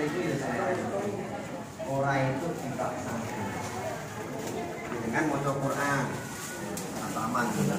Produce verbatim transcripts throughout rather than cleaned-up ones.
itu ya saya orang itu tidak sanggup dengan maca Quran hataman dengan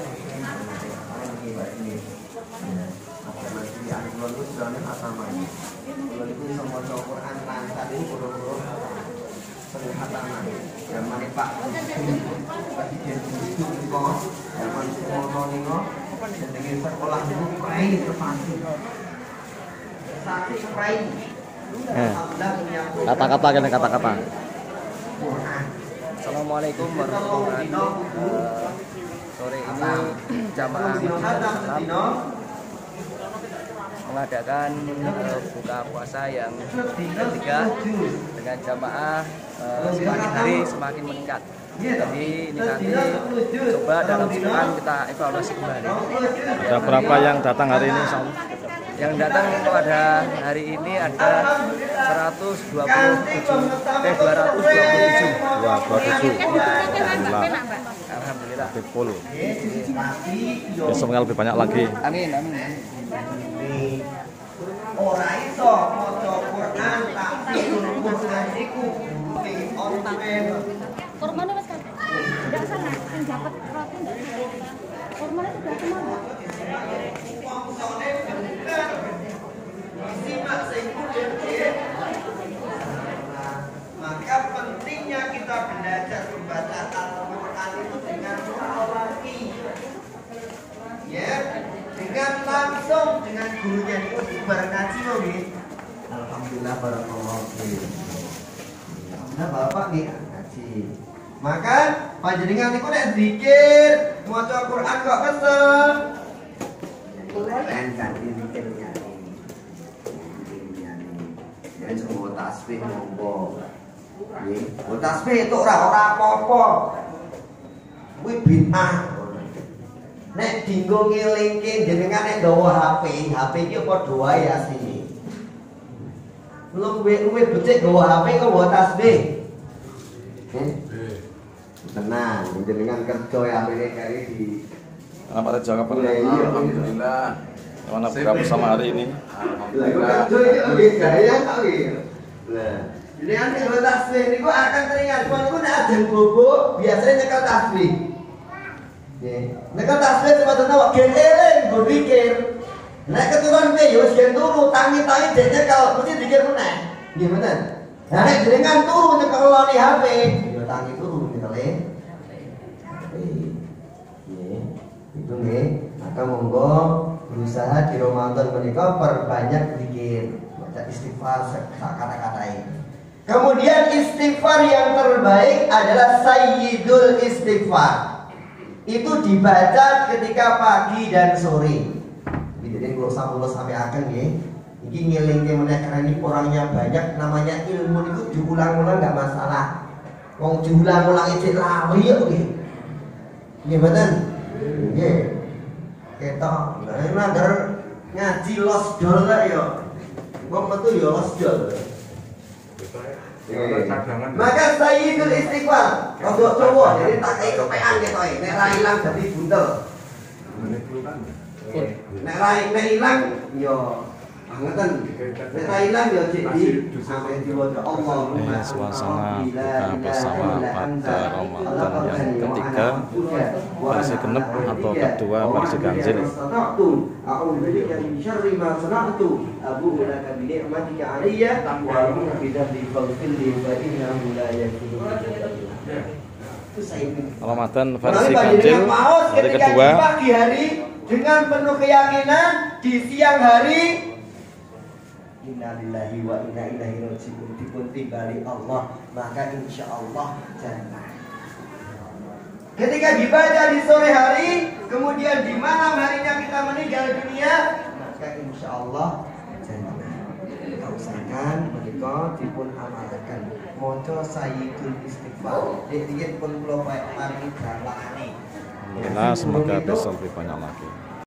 ini masih ada bulan itu sudah hataman bulan itu bisa maca Quran lancar ini boro-boro sering hataman zaman Pak Presiden itu kok zaman semono nino dengan sekolah itu prai terpantau saksi prai kata-kata kan kata-kata. Assalamualaikum warahmatullahi wabarakatuh. Sore ini jamaah Islam mengadakan uh, buka puasa yang ketiga dengan jamaah uh, semakin hari semakin meningkat. Jadi ini nanti coba dalam sepekan kita evaluasi kembali. Ada berapa yang datang hari ini? Yang datang pada hari ini ada seratus dua puluh tujuh eh dua ratus dua puluh tujuh. dua puluh tujuh. Alhamdulillah. sepuluh. Besok lebih banyak lagi. Amin amin. Ora iso maca Quran tapi Quran iku kormane wis kan. Enggak sana, sing dapat roti enggak sana. Kormane sudah kemana? Maka pentingnya kita belajar membaca Al-Quran itu dengan lagi, ya, dengan langsung dengan gurunya itu bareng ngaji loh, alhamdulillah barakallahu fiik. Nah bapak nih ngaji, maka panjenengan itu nek zikir maca Quran kok kesel. Keren kan zikirnya. Jadi semua tasbih monggo. Nggih, oh tasbih itu ora ora apa-apa. Kuwi bid'ah. Nek dinggo ngelingke jenengan nek nggawa H P, H P iki padha wae asline. Belum luwe becik nggawa H P kok nggawa tasbih. Nggih. Tenang, jenengan kerja ya akhirnya kali di Apa ada jawab apa? Alhamdulillah. Mana buka bersama hari ini? Alhamdulillah. Kerja itu lebih gaya kali. Nah, jadi nanti kalau tasbih ini akan teringat. Kalau itu nek ajen bobo biasanya nyekel tasbih. Nggih. Nyekel tasbih sepadan awak gen eling nggo pikir. Nek keturunan piye ya wis gen turu, tangi-tangi dek nyekel mesti dikir meneh. Nggih mboten? Lah nek jenengan turu nyekel lali H P, ya tangi turu nyekele. Itu nih, maka monggo berusaha di Ramadan menikah perbanyak zikir, baca istighfar kata-katain. Kemudian istighfar yang terbaik adalah sayyidul istighfar. Itu dibaca ketika pagi dan sore. Jadi kalau sampai sampai akan ya, ini ngelingke meneh karena ini orangnya banyak, namanya ilmu itu diulang-ulang nggak masalah. Wong diulang-ulang itu lali ya oke. Gimana? Nggih. Ketok. Lah ini agar ngaji los dol lah ya. Wong metu ya los dol. Maka sayyidul istighfar. Rodok Jawa jadi tak kei kepean ketoke. Nek ra ilang dadi buntel. Nek ra nek ilang ya ngeten. Nek ra ilang ya jadi sampai diwaca Allahumma Suasana buka bersama pada Ramadan yang ketiga versi genep atau kedua versi ganjil. Ramadan versi ganjil hari kedua. Di pagi hari dengan penuh keyakinan, di siang hari innalillahi wa inna ilaihi raji'un dipun timbali Allah, maka insya Allah jannah. Ketika dibaca di sore hari, kemudian di malam harinya kita meninggal dunia, maka insya Allah jannah. Kita usahakan menikah dipun amalkan. Moco sayyidul istighfar. Dikit pun pulau baik mari berlakani. Alhamdulillah, semoga bisa lebih banyak lagi.